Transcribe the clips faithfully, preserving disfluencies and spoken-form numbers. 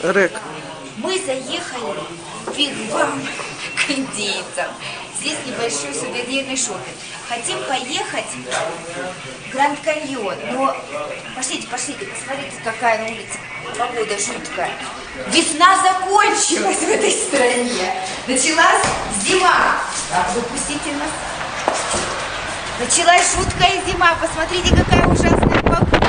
Рек. Мы заехали в Биг-Бам к индейцам. Здесь небольшой сувенирный шопинг. Хотим поехать в Гранд Каньон, но пошлите, пошлите, посмотрите, какая на улице погода жуткая. Весна закончилась в этой стране. Началась зима. Так, выпустите нас. Началась жуткая зима. Посмотрите, какая ужасная погода.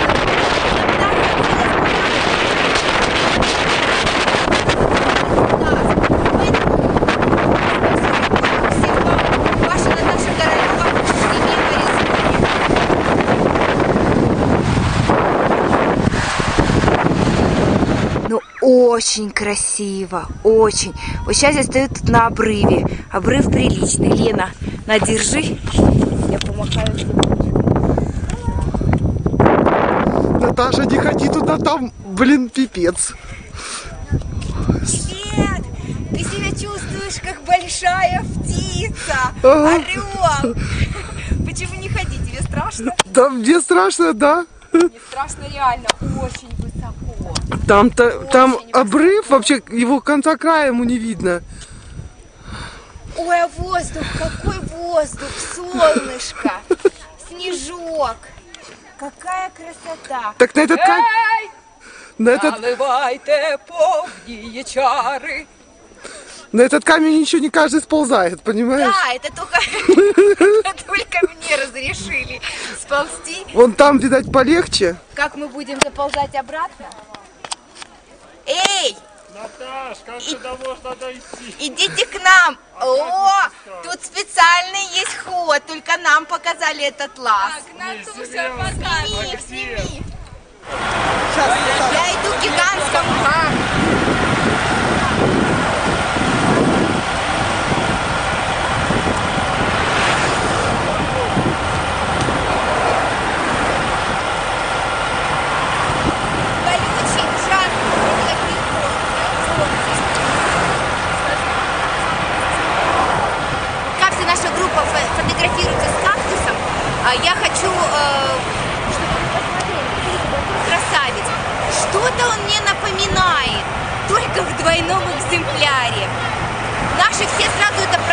Очень красиво, очень. Вот сейчас я стою тут на обрыве. Обрыв приличный. Лена, на, держи. Я помахаю. Наташа, не ходи туда, там, блин, пипец. Привет! Ты себя чувствуешь, как большая птица. Орел. Почему не ходи? Тебе страшно? Да, мне страшно, да. Мне страшно реально, очень высоко. Там-то, там обрыв, вообще его конца края ему не видно. Ой, а воздух, какой воздух, солнышко, снежок, какая красота. Так на этот камень... На этот... Наливайте повні чари. На этот камень еще не каждый сползает, понимаешь? Да, это только, это только мне разрешили сползти. Вон там, видать, полегче. Как мы будем заползать обратно? Эй! Наташ, как И... туда можно дойти? Идите к нам! О, тут специальный есть ход, только нам показали этот лаз. Так, Натуша, сними, сними. Я иду к гигантскому камню. Фотографируется с кактусом, а я хочу, э, чтобы вы посмотрели, красавец. Что-то он мне напоминает, только в двойном экземпляре. Наши все сразу это